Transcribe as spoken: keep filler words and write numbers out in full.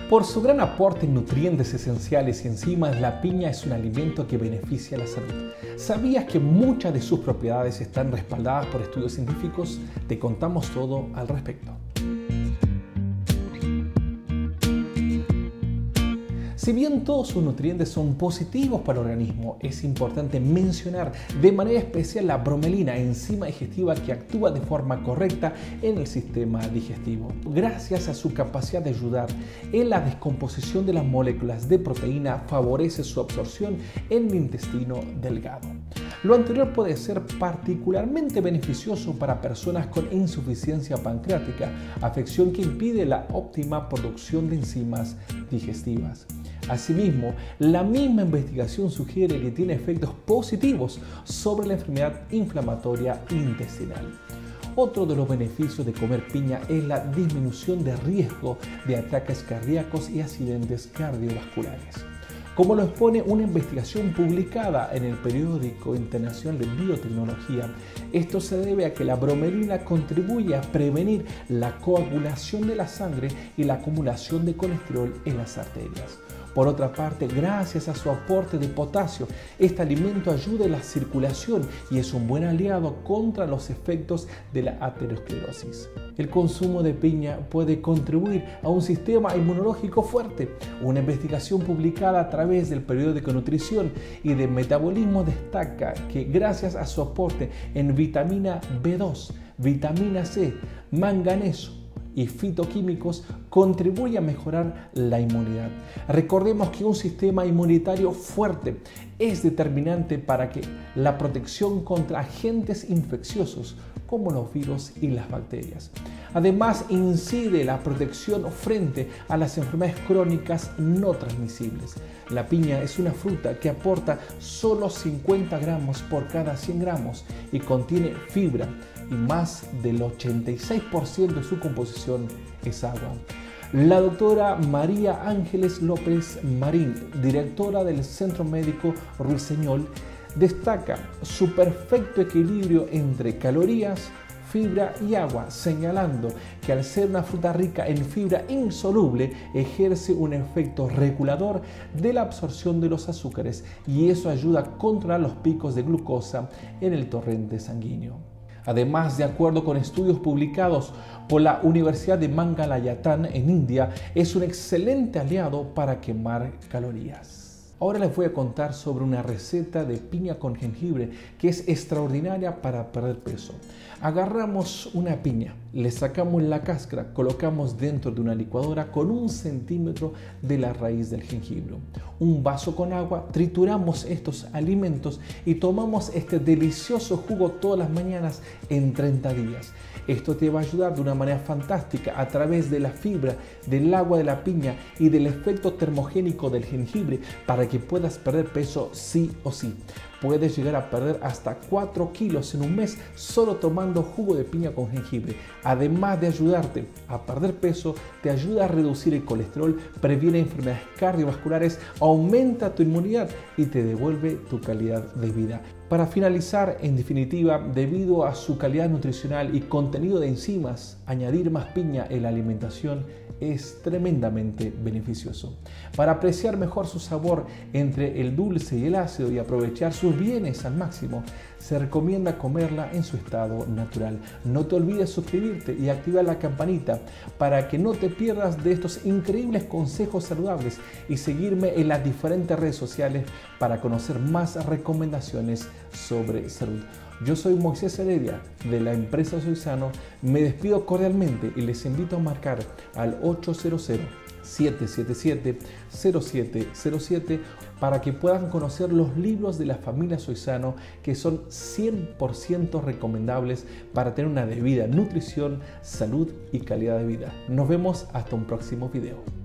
Por su gran aporte en nutrientes esenciales y enzimas, la piña es un alimento que beneficia la salud. ¿Sabías que muchas de sus propiedades están respaldadas por estudios científicos? Te contamos todo al respecto. Si bien todos sus nutrientes son positivos para el organismo, es importante mencionar de manera especial la bromelina, enzima digestiva que actúa de forma correcta en el sistema digestivo. Gracias a su capacidad de ayudar en la descomposición de las moléculas de proteína, favorece su absorción en el intestino delgado. Lo anterior puede ser particularmente beneficioso para personas con insuficiencia pancreática, afección que impide la óptima producción de enzimas digestivas. Asimismo, la misma investigación sugiere que tiene efectos positivos sobre la enfermedad inflamatoria intestinal. Otro de los beneficios de comer piña es la disminución de riesgo de ataques cardíacos y accidentes cardiovasculares. Como lo expone una investigación publicada en el periódico internacional de biotecnología, esto se debe a que la bromelina contribuye a prevenir la coagulación de la sangre y la acumulación de colesterol en las arterias. Por otra parte, gracias a su aporte de potasio, este alimento ayuda en la circulación y es un buen aliado contra los efectos de la aterosclerosis. El consumo de piña puede contribuir a un sistema inmunológico fuerte. Una investigación publicada a través del periódico Nutrición y de Metabolismo destaca que gracias a su aporte en vitamina B dos, vitamina C, manganeso y fitoquímicos contribuye a mejorar la inmunidad. Recordemos que un sistema inmunitario fuerte es determinante para que la protección contra agentes infecciosos como los virus y las bacterias. Además, incide la protección frente a las enfermedades crónicas no transmisibles. La piña es una fruta que aporta solo cincuenta gramos por cada cien gramos y contiene fibra, y más del ochenta y seis por ciento de su composición es agua. La doctora María Ángeles López Marín, directora del Centro Médico Ruiseñol, destaca su perfecto equilibrio entre calorías, fibra y agua, señalando que al ser una fruta rica en fibra insoluble ejerce un efecto regulador de la absorción de los azúcares y eso ayuda a controlar los picos de glucosa en el torrente sanguíneo. Además, de acuerdo con estudios publicados por la Universidad de Mangalayatan en India, es un excelente aliado para quemar calorías. Ahora les voy a contar sobre una receta de piña con jengibre que es extraordinaria para perder peso. Agarramos una piña, le sacamos la cáscara, colocamos dentro de una licuadora con un centímetro de la raíz del jengibre. Un vaso con agua, trituramos estos alimentos y tomamos este delicioso jugo todas las mañanas en treinta días. Esto te va a ayudar de una manera fantástica a través de la fibra, del agua de la piña y del efecto termogénico del jengibre para que puedas perder peso sí o sí. Puedes llegar a perder hasta cuatro kilos en un mes solo tomando jugo de piña con jengibre. Además de ayudarte a perder peso, te ayuda a reducir el colesterol, previene enfermedades cardiovasculares, aumenta tu inmunidad y te devuelve tu calidad de vida. Para finalizar, en definitiva, debido a su calidad nutricional y contenido de enzimas, añadir más piña en la alimentación es tremendamente beneficioso. Para apreciar mejor su sabor entre el dulce y el ácido y aprovechar sus bienes al máximo, se recomienda comerla en su estado natural. No te olvides suscribirte y activar la campanita para que no te pierdas de estos increíbles consejos saludables y seguirme en las diferentes redes sociales para conocer más recomendaciones sobre salud. Yo soy Moisés Heredia de la empresa Soy Sano. Me despido cordialmente y les invito a marcar al ocho cero cero, siete siete siete, cero siete cero siete para que puedan conocer los libros de la familia Soy Sano que son cien por ciento recomendables para tener una debida nutrición, salud y calidad de vida. Nos vemos hasta un próximo video.